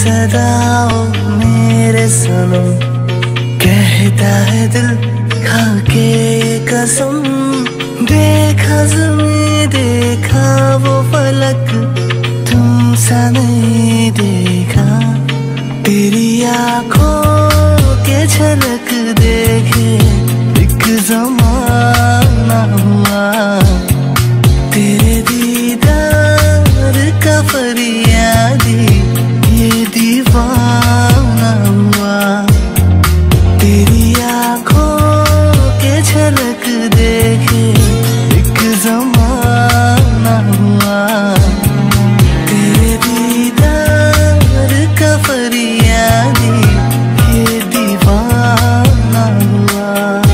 सदाओ मेरे सनम, कहता है दिल खा के कसम। देखा ज़मीं देखा वो फलक, तुमसा नहीं देखा। तेरी आँखों के झलक देखे एक ज़माना हुआ। तेरे दीदार का फरियादी ये दीवाना हुआ। तेरी आँखों के झलक देखे एक ज़माना हुआ। तेरे दीदार का फरियादी ये दीवाना हुआ।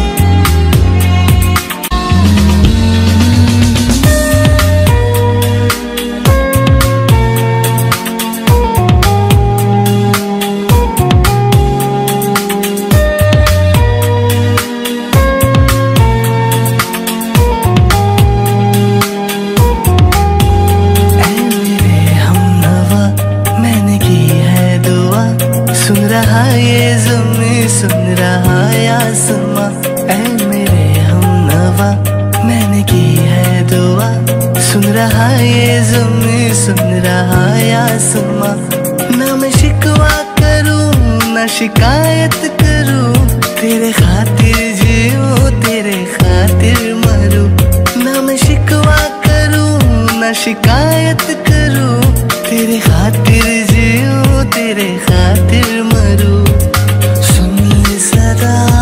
सुन रहा ये ज़मीं सुन रहा आसमां, ऐ मेरे हमनवा मैंने की है दुआ। सुन रहा ये ज़मीं सुन रहा आसमां। ना मैं शिकवा करूं ना शिकायत करूं, तेरे खातिर जीऊं तेरे खातिर मरूं। ना मैं शिकवा करूं ना शिकायत करूं, तेरे खातिर जीऊं तेरे खातिर मरूं। सुन ले सदा